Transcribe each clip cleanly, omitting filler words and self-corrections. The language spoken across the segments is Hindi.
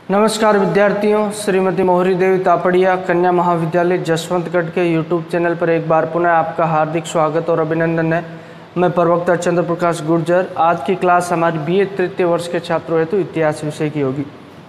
नमस्कार विद्यार्थियों, श्रीमती मोहरी देवी तापड़िया कन्या महाविद्यालय जसवंतगढ़ के यूट्यूब चैनल पर एक बार पुनः आपका हार्दिक स्वागत और अभिनंदन है। मैं प्रवक्ता चंद्र प्रकाश गुर्जर। आज की क्लास हमारी बीए तृतीय वर्ष के छात्रों हेतु इतिहास विषय की होगी।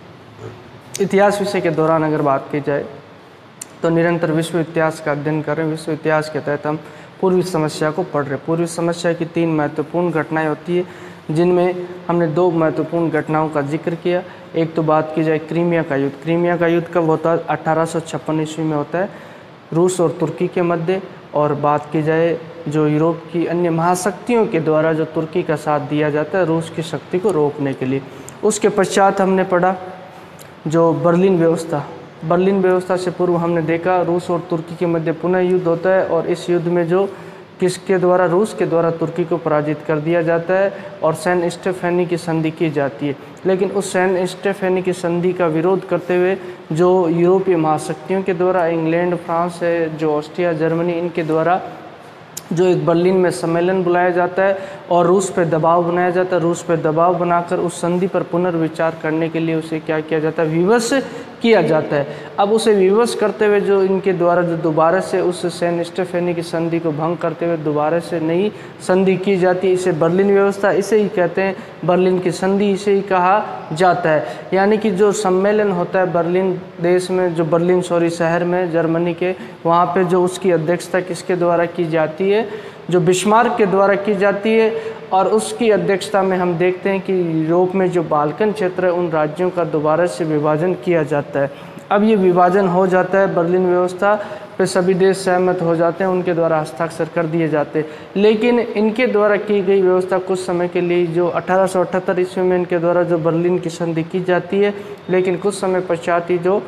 इतिहास विषय के दौरान अगर बात की जाए तो निरंतर विश्व इतिहास का अध्ययन कर रहे हैं। विश्व इतिहास के तहत हम पूर्वी समस्या को पढ़ रहे हैं। पूर्वी समस्या की 3 महत्वपूर्ण घटनाएँ होती है, जिनमें हमने 2 महत्वपूर्ण घटनाओं का जिक्र किया। एक तो बात की जाए क्रीमिया का युद्ध। क्रीमिया का युद्ध कब होता है? 1856 ईस्वी में होता है, रूस और तुर्की के मध्य। और बात की जाए जो यूरोप की अन्य महाशक्तियों के द्वारा जो तुर्की का साथ दिया जाता है रूस की शक्ति को रोकने के लिए। उसके पश्चात हमने पढ़ा जो बर्लिन व्यवस्था। बर्लिन व्यवस्था से पूर्व हमने देखा रूस और तुर्की के मध्य पुनः युद्ध होता है, और इस युद्ध में जो किसके द्वारा, रूस के द्वारा तुर्की को पराजित कर दिया जाता है और सैन स्टेफेनी की संधि की जाती है। लेकिन उस सैन स्टेफेनी की संधि का विरोध करते हुए जो यूरोपीय महाशक्तियों के द्वारा, इंग्लैंड, फ्रांस है, जो ऑस्ट्रिया, जर्मनी, इनके द्वारा जो एक बर्लिन में सम्मेलन बुलाया जाता है और रूस पर दबाव बनाया जाता है। रूस पर दबाव बनाकर उस संधि पर पुनर्विचार करने के लिए उसे क्या किया जाता है? विवश किया जाता है। अब उसे विवश करते हुए जो इनके द्वारा जो दोबारा से उस सैन स्टेफेनी की संधि को भंग करते हुए दोबारा से नई संधि की जाती है, इसे बर्लिन व्यवस्था, इसे ही कहते हैं बर्लिन की संधि, इसे ही कहा जाता है। यानी कि जो सम्मेलन होता है बर्लिन देश में, जो बर्लिन शहर में जर्मनी के, वहाँ पे जो उसकी अध्यक्षता किसके द्वारा की जाती है? जो बिस्मार्क के द्वारा की जाती है। और उसकी अध्यक्षता में हम देखते हैं कि यूरोप में जो बाल्कन क्षेत्र है उन राज्यों का दोबारा से विभाजन किया जाता है। अब ये विभाजन हो जाता है, बर्लिन व्यवस्था पे सभी देश सहमत हो जाते हैं, उनके द्वारा हस्ताक्षर कर दिए जाते हैं। लेकिन इनके द्वारा की गई व्यवस्था कुछ समय के लिए, जो 1878 ईस्वी में इनके द्वारा जो बर्लिन की संधि की जाती है, लेकिन कुछ समय पश्चात ही जो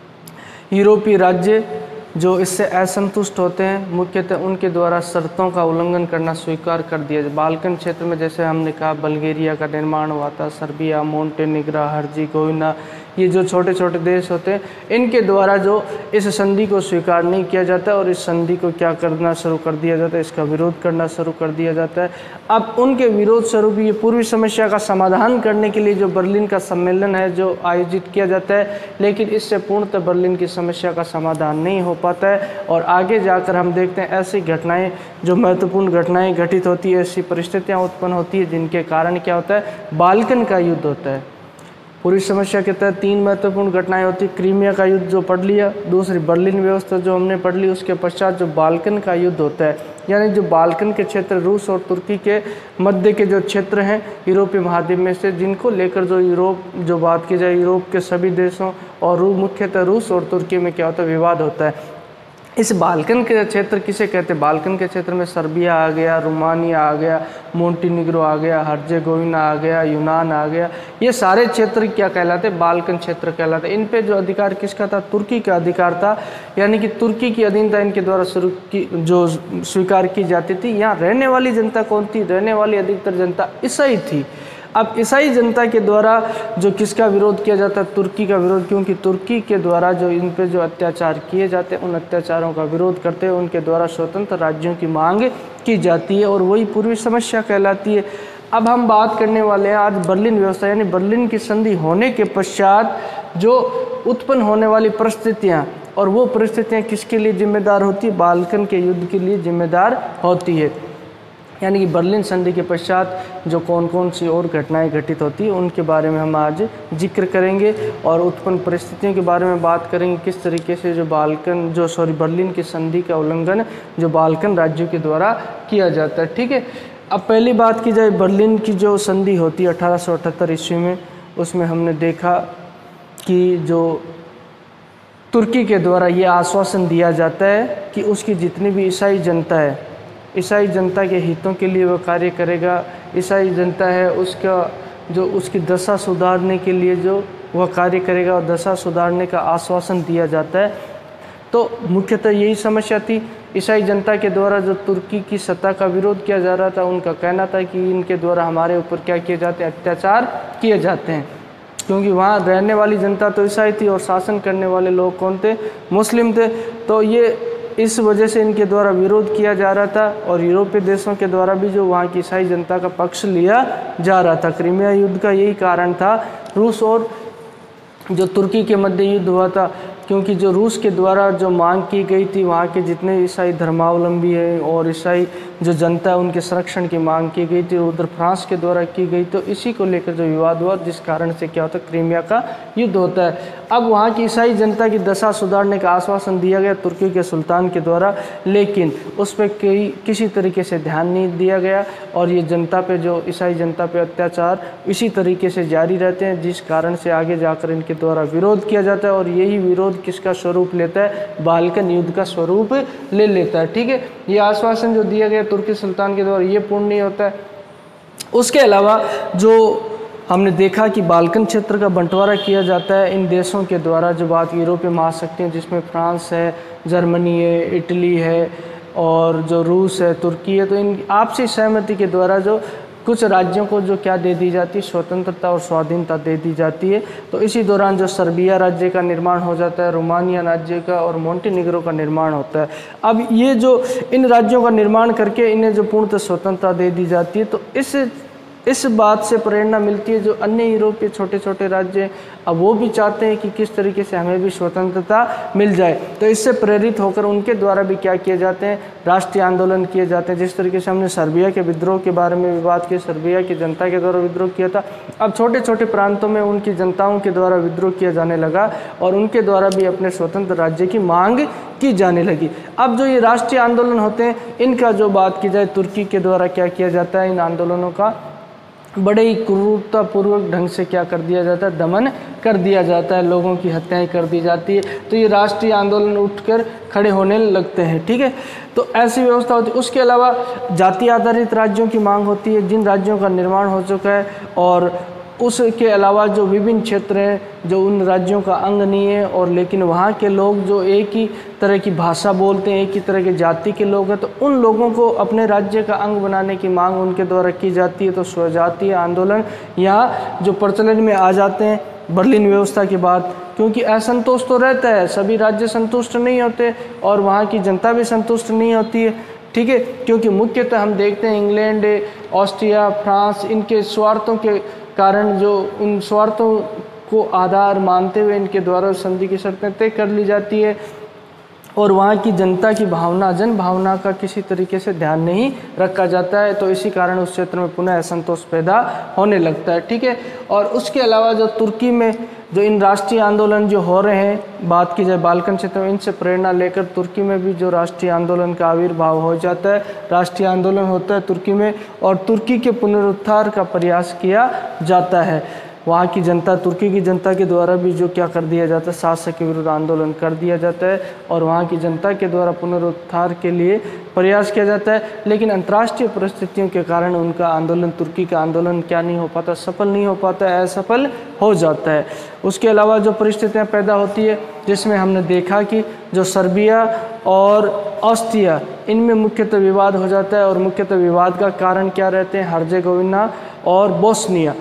यूरोपीय राज्य जो इससे असंतुष्ट होते हैं, मुख्यतः उनके द्वारा शर्तों का उल्लंघन करना स्वीकार कर दिया। बाल्कन क्षेत्र में जैसे हमने कहा बल्गेरिया का निर्माण हुआ था, सर्बिया, मोंटेनिग्रो, हर्जेगोविना, ये जो छोटे छोटे देश होते हैं, इनके द्वारा जो इस संधि को स्वीकार नहीं किया जाता और इस संधि को क्या करना शुरू कर दिया जाता है? इसका विरोध करना शुरू कर दिया जाता है। अब उनके विरोध स्वरूप ये पूर्वी समस्या का समाधान करने के लिए जो बर्लिन का सम्मेलन है जो आयोजित किया जाता है, लेकिन इससे पूर्णतः बर्लिन की समस्या का समाधान नहीं हो पाता है। और आगे जाकर हम देखते हैं ऐसी घटनाएं, जो महत्वपूर्ण घटनाएं घटित होती है, ऐसी परिस्थितियां उत्पन्न होती है जिनके कारण क्या होता है? बाल्कन का युद्ध होता है। पूरी समस्या के तहत 3 महत्वपूर्ण घटनाएं होती है। क्रीमिया का युद्ध जो पढ़ लिया, दूसरी बर्लिन व्यवस्था जो हमने पढ़ ली, उसके पश्चात जो बाल्कन का युद्ध होता है, यानी जो बाल्कन के क्षेत्र रूस और तुर्की के मध्य के जो क्षेत्र हैं यूरोपीय महाद्वीप में से, जिनको लेकर जो यूरोप, जो बात की जाए यूरोप के सभी देशों और मुख्यतः रूस और तुर्की में क्या होता है? विवाद होता है। इस बाल्कन के क्षेत्र किसे कहते हैं? बाल्कन के क्षेत्र में सर्बिया आ गया, रोमानिया आ गया, मोंटेनिग्रो आ गया, हर्जेगोविना आ गया, यूनान आ गया, ये सारे क्षेत्र क्या कहलाते? बाल्कन क्षेत्र कहलाते। इन पे जो अधिकार किसका था? तुर्की का अधिकार था, यानी कि तुर्की की अधीनता इनके द्वारा शुरू की जो स्वीकार की जाती थी। यहाँ रहने वाली जनता कौन थी? रहने वाली अधिकतर जनता ईसाई थी। अब ईसाई जनता के द्वारा जो किसका विरोध किया जाता है? तुर्की का विरोध, क्योंकि तुर्की के द्वारा जो इन पे जो अत्याचार किए जाते हैं, उन अत्याचारों का विरोध करते हुए उनके द्वारा स्वतंत्र राज्यों की मांग की जाती है, और वही पूर्वी समस्या कहलाती है। अब हम बात करने वाले हैं आज बर्लिन व्यवस्था, यानी बर्लिन की संधि होने के पश्चात जो उत्पन्न होने वाली परिस्थितियाँ, और वो परिस्थितियाँ किसके लिए जिम्मेदार होती है? बाल्कन के युद्ध के लिए जिम्मेदार होती है। यानी कि बर्लिन संधि के पश्चात जो कौन कौन सी और घटनाएं घटित होती है उनके बारे में हम आज जिक्र करेंगे, और उत्पन्न परिस्थितियों के बारे में बात करेंगे, किस तरीके से जो बर्लिन की संधि का उल्लंघन जो बाल्कन राज्यों के द्वारा किया जाता है। ठीक है, अब पहली बात की जाए बर्लिन की जो संधि होती है 1878 ईस्वी में, उसमें हमने देखा कि जो तुर्की के द्वारा ये आश्वासन दिया जाता है कि उसकी जितनी भी ईसाई जनता है, ईसाई जनता के हितों के लिए वह कार्य करेगा। ईसाई जनता है उसका जो उसकी दशा सुधारने के लिए जो वह कार्य करेगा, और दशा सुधारने का आश्वासन दिया जाता है। तो मुख्यतः यही समस्या थी। ईसाई जनता के द्वारा जो तुर्की की सत्ता का विरोध किया जा रहा था, उनका कहना था कि इनके द्वारा हमारे ऊपर क्या किए जाते हैं? अत्याचार किए जाते हैं, क्योंकि वहाँ रहने वाली जनता तो ईसाई थी और शासन करने वाले लोग कौन थे? मुस्लिम थे। तो ये इस वजह से इनके द्वारा विरोध किया जा रहा था, और यूरोपीय देशों के द्वारा भी जो वहाँ की ईसाई जनता का पक्ष लिया जा रहा था। क्रीमिया युद्ध का यही कारण था। रूस और जो तुर्की के मध्य युद्ध हुआ था, क्योंकि जो रूस के द्वारा जो मांग की गई थी वहाँ के जितने ईसाई धर्मावलंबी हैं और ईसाई जो जनता है उनके संरक्षण की मांग की गई थी, उधर फ्रांस के द्वारा की गई, तो इसी को लेकर जो विवाद हुआ जिस कारण से क्या होता है क्रीमिया का युद्ध होता है। अब वहाँ की ईसाई जनता की दशा सुधारने का आश्वासन दिया गया तुर्की के सुल्तान के द्वारा, लेकिन उस पर किसी तरीके से ध्यान नहीं दिया गया और ये जनता पे जो ईसाई जनता पे अत्याचार इसी तरीके से जारी रहते हैं, जिस कारण से आगे जाकर इनके द्वारा विरोध किया जाता है और यही विरोध किसका स्वरूप लेता है, बाल्कन युद्ध का स्वरूप ले लेता है। ठीक है, ये आश्वासन जो दिया गया तुर्की सुल्तान के द्वारा ये पूर्ण नहीं होता है। उसके अलावा जो हमने देखा कि बाल्कन क्षेत्र का बंटवारा किया जाता है इन देशों के द्वारा, जो बात यूरोपीय महाशक्ति हैं जिसमें फ्रांस है, जर्मनी है, इटली है और जो रूस है, तुर्की है, तो इन आपसी सहमति के द्वारा जो कुछ राज्यों को जो क्या दे दी जाती है, स्वतंत्रता और स्वाधीनता दे दी जाती है। तो इसी दौरान जो सर्बिया राज्य का निर्माण हो जाता है, रोमानिया राज्य का और मोंटेनिग्रो का निर्माण होता है। अब ये जो इन राज्यों का निर्माण करके इन्हें जो पूर्णतः स्वतंत्रता दे दी जाती है, तो इस बात से प्रेरणा मिलती है जो अन्य यूरोपीय छोटे छोटे राज्य हैं, अब वो भी चाहते हैं कि किस तरीके से हमें भी स्वतंत्रता मिल जाए। तो इससे प्रेरित होकर उनके द्वारा भी क्या किए जाते हैं, राष्ट्रीय आंदोलन किए जाते हैं। जिस तरीके से हमने सर्बिया के विद्रोह के बारे में भी बात की, सर्बिया की जनता के द्वारा विद्रोह किया था, अब छोटे छोटे प्रांतों में उनकी जनताओं के द्वारा विद्रोह किया जाने लगा और उनके द्वारा भी अपने स्वतंत्र राज्य की मांग की जाने लगी। अब जो ये राष्ट्रीय आंदोलन होते हैं इनका जो बात की जाए, तुर्की के द्वारा क्या किया जाता है, इन आंदोलनों का बड़े ही क्रूरतापूर्वक ढंग से क्या कर दिया जाता है, दमन कर दिया जाता है, लोगों की हत्याएं कर दी जाती है। तो ये राष्ट्रीय आंदोलन उठकर खड़े होने लगते हैं। ठीक है, तो ऐसी व्यवस्था होती है। उसके अलावा जाति आधारित राज्यों की मांग होती है, जिन राज्यों का निर्माण हो चुका है और उसके अलावा जो विभिन्न क्षेत्र हैं जो उन राज्यों का अंग नहीं है और लेकिन वहाँ के लोग जो एक ही तरह की भाषा बोलते हैं, एक ही तरह के जाति के लोग हैं, तो उन लोगों को अपने राज्य का अंग बनाने की मांग उनके द्वारा की जाती है। तो स्वजातीय आंदोलन यहाँ जो प्रचलन में आ जाते हैं बर्लिन व्यवस्था के बाद, क्योंकि असंतोष तो रहता है, सभी राज्य संतुष्ट नहीं होते और वहाँ की जनता भी संतुष्ट नहीं होती है। ठीक है, क्योंकि मुख्यतः हम देखते हैं इंग्लैंड, ऑस्ट्रिया, फ्रांस, इनके स्वार्थों के कारण जो उन स्वार्थों को आधार मानते हुए इनके द्वारा संधि की शर्तें तय कर ली जाती है और वहाँ की जनता की भावना, जन भावना का किसी तरीके से ध्यान नहीं रखा जाता है। तो इसी कारण उस क्षेत्र में पुनः असंतोष पैदा होने लगता है। ठीक है, और उसके अलावा जो तुर्की में जो इन राष्ट्रीय आंदोलन जो हो रहे हैं, बात की जाए बाल्कन क्षेत्र में, इनसे प्रेरणा लेकर तुर्की में भी जो राष्ट्रीय आंदोलन का आविर्भाव हो जाता है, राष्ट्रीय आंदोलन होता है तुर्की में और तुर्की के पुनरुद्धार का प्रयास किया जाता है। वहाँ की जनता, तुर्की की जनता के द्वारा भी जो क्या कर दिया जाता है, शासक के विरुद्ध आंदोलन कर दिया जाता है और वहाँ की जनता के द्वारा पुनरुद्धार के लिए प्रयास किया जाता है। लेकिन अंतर्राष्ट्रीय परिस्थितियों के कारण उनका आंदोलन, तुर्की का आंदोलन क्या नहीं हो पाता, सफल नहीं हो पाता है, असफल हो जाता है। उसके अलावा जो परिस्थितियाँ पैदा होती है जिसमें हमने देखा कि जो सर्बिया और ऑस्ट्रिया, इनमें मुख्यतः विवाद हो जाता है और मुख्यतः विवाद का कारण क्या रहते हैं, हर्जेगोविना और बोस्निया,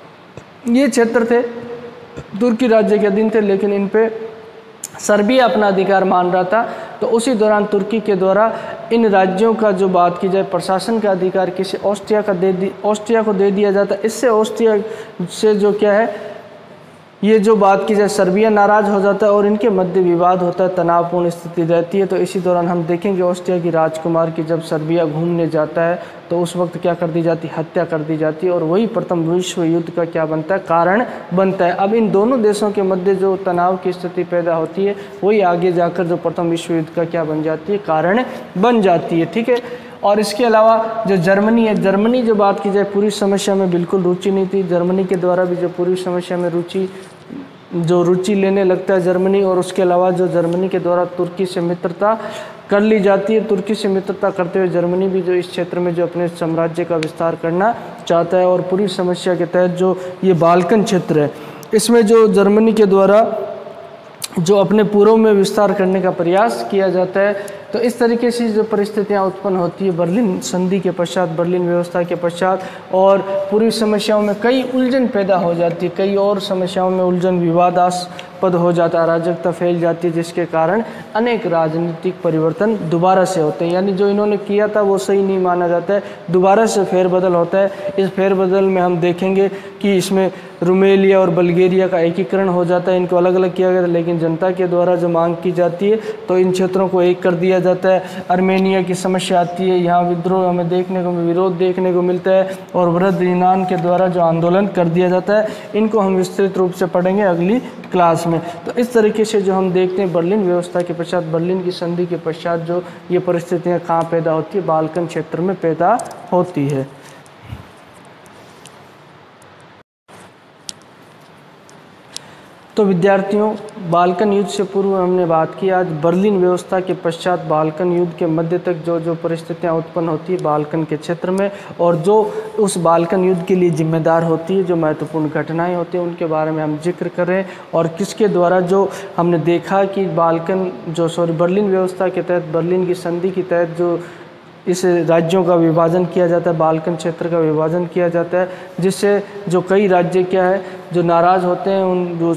ये क्षेत्र थे तुर्की राज्य के अधीन थे, लेकिन इन पे सर्बिया अपना अधिकार मान रहा था। तो उसी दौरान तुर्की के द्वारा इन राज्यों का जो बात की जाए प्रशासन का अधिकार किसी ऑस्ट्रिया को दे दिया जाता। इससे ऑस्ट्रिया से जो क्या है, ये जो बात की जाए सर्बिया नाराज़ हो जाता है और इनके मध्य विवाद होता है, तनावपूर्ण स्थिति रहती है। तो इसी दौरान हम देखेंगे ऑस्ट्रिया की राजकुमार की जब सर्बिया घूमने जाता है तो उस वक्त क्या कर दी जाती है, हत्या कर दी जाती है और वही प्रथम विश्व युद्ध का क्या बनता है, कारण बनता है। अब इन दोनों देशों के मध्य जो तनाव की स्थिति पैदा होती है वही आगे जाकर जो प्रथम विश्व युद्ध का क्या बन जाती है, कारण बन जाती है। ठीक है, और इसके अलावा जो जर्मनी है, जर्मनी जो बात की जाए पूरी समस्या में बिल्कुल रुचि नहीं थी। जर्मनी के द्वारा भी जो पूरी समस्या में रुचि लेने लगता है जर्मनी, और उसके अलावा जो जर्मनी के द्वारा तुर्की से मित्रता कर ली जाती है। तुर्की से मित्रता करते हुए जर्मनी भी जो इस क्षेत्र में जो अपने साम्राज्य का विस्तार करना चाहता है और पूरी समस्या के तहत जो ये बाल्कन क्षेत्र है, इसमें जो जर्मनी के द्वारा जो अपने पूर्व में विस्तार करने का प्रयास किया जाता है, तो इस तरीके से जो परिस्थितियाँ उत्पन्न होती है बर्लिन संधि के पश्चात, बर्लिन व्यवस्था के पश्चात, और पूरी समस्याओं में कई उलझन पैदा हो जाती है, कई और समस्याओं में उलझन, विवादास्पद हो जाता है, अराजकता फैल जाती है, जिसके कारण अनेक राजनीतिक परिवर्तन दोबारा से होते हैं। यानी जो इन्होंने किया था वो सही नहीं माना जाता है, दोबारा से फेरबदल होता है। इस फेरबदल में हम देखेंगे कि इसमें रोमेलिया और बल्गेरिया का एकीकरण हो जाता है, इनको अलग अलग किया गया, लेकिन जनता के द्वारा जो मांग की जाती है तो इन क्षेत्रों को एक कर दिया जाता है। अर्मेनिया की समस्या आती है, यहाँ विद्रोह हमें देखने को, विरोध देखने को मिलता है, और वृद्ध यूनान के द्वारा जो आंदोलन कर दिया जाता है, इनको हम विस्तृत रूप से पढ़ेंगे अगली क्लास में। तो इस तरीके से जो हम देखते हैं बर्लिन व्यवस्था के पश्चात, बर्लिन की संधि के पश्चात जो ये परिस्थितियाँ कहाँ पैदा होती है, बाल्कन क्षेत्र में पैदा होती है। तो विद्यार्थियों, बाल्कन युद्ध से पूर्व हमने बात की, आज बर्लिन व्यवस्था के पश्चात बाल्कन युद्ध के मध्य तक जो जो परिस्थितियां उत्पन्न होती है बाल्कन के क्षेत्र में, और जो उस बाल्कन युद्ध के लिए जिम्मेदार होती है, जो महत्वपूर्ण घटनाएं होती हैं, उनके बारे में हम जिक्र करें। और किसके द्वारा जो हमने देखा कि बर्लिन व्यवस्था के तहत, बर्लिन की संधि के तहत जो इस राज्यों का विभाजन किया जाता है, बाल्कन क्षेत्र का विभाजन किया जाता है, जिससे जो कई राज्य क्या है जो नाराज़ होते हैं, उन जो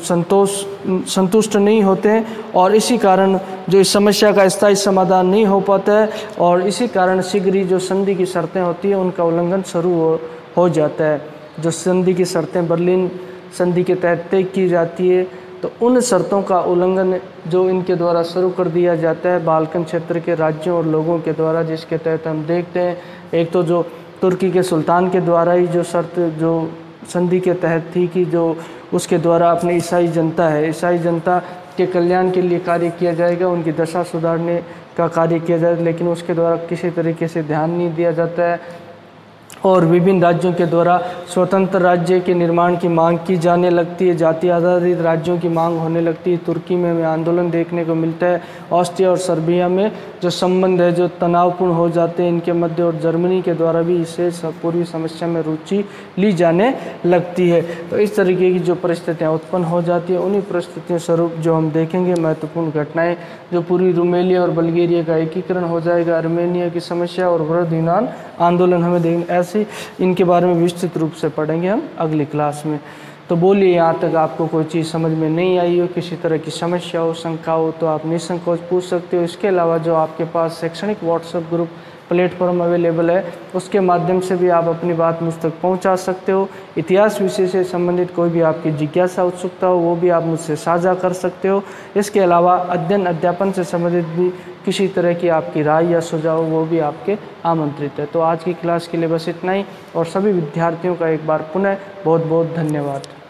संतुष्ट नहीं होते हैं, और इसी कारण जो इस समस्या का स्थायी समाधान नहीं हो पाता है, और इसी कारण शीघ्र ही जो संधि की शर्तें होती हैं उनका उल्लंघन शुरू हो जाता है। जो संधि की शर्तें बर्लिन संधि के तहत तय की जाती है, तो उन शर्तों का उल्लंघन जो इनके द्वारा शुरू कर दिया जाता है बाल्कन क्षेत्र के राज्यों और लोगों के द्वारा, जिसके तहत हम देखते हैं एक तो जो तुर्की के सुल्तान के द्वारा ही जो शर्त जो संधि के तहत थी कि जो उसके द्वारा अपनी ईसाई जनता के कल्याण के लिए कार्य किया जाएगा, उनकी दशा सुधारने का कार्य किया जाएगा, लेकिन उसके द्वारा किसी तरीके से ध्यान नहीं दिया जाता है, और विभिन्न राज्यों के द्वारा स्वतंत्र राज्य के निर्माण की मांग की जाने लगती है, जाति आधारित राज्यों की मांग होने लगती है। तुर्की में हमें आंदोलन देखने को मिलता है, ऑस्ट्रिया और सर्बिया में जो संबंध है जो तनावपूर्ण हो जाते हैं इनके मध्य, और जर्मनी के द्वारा भी इससे पूर्वी समस्या में रुचि ली जाने लगती है। तो इस तरीके की जो परिस्थितियाँ उत्पन्न हो जाती है, उन्हीं परिस्थितियों स्वरूप जो हम देखेंगे महत्वपूर्ण घटनाएँ, जो पूरी रोमेलिया और बल्गेरिया का एकीकरण हो जाएगा, अर्मेनिया की समस्या और वृद्ध यूनान आंदोलन हमें देखेंगे, ऐसे इनके बारे में विस्तृत रूप से पढ़ेंगे हम अगली क्लास में। तो बोलिए, यहाँ तक आपको कोई चीज़ समझ में नहीं आई हो, किसी तरह की समस्या हो, शंका हो, तो आप निसंकोच पूछ सकते हो। इसके अलावा जो आपके पास शैक्षणिक व्हाट्सएप ग्रुप प्लेटफॉर्म अवेलेबल है, उसके माध्यम से भी आप अपनी बात मुझ तक पहुँचा सकते हो। इतिहास विषय से संबंधित कोई भी आपकी जिज्ञासा, उत्सुकता हो, वो भी आप मुझसे साझा कर सकते हो। इसके अलावा अध्ययन अध्यापन से संबंधित भी किसी तरह की आपकी राय या सुझाव, वो भी आपके आमंत्रित है। तो आज की क्लास के लिए बस इतना ही, और सभी विद्यार्थियों का एक बार पुनः बहुत बहुत धन्यवाद।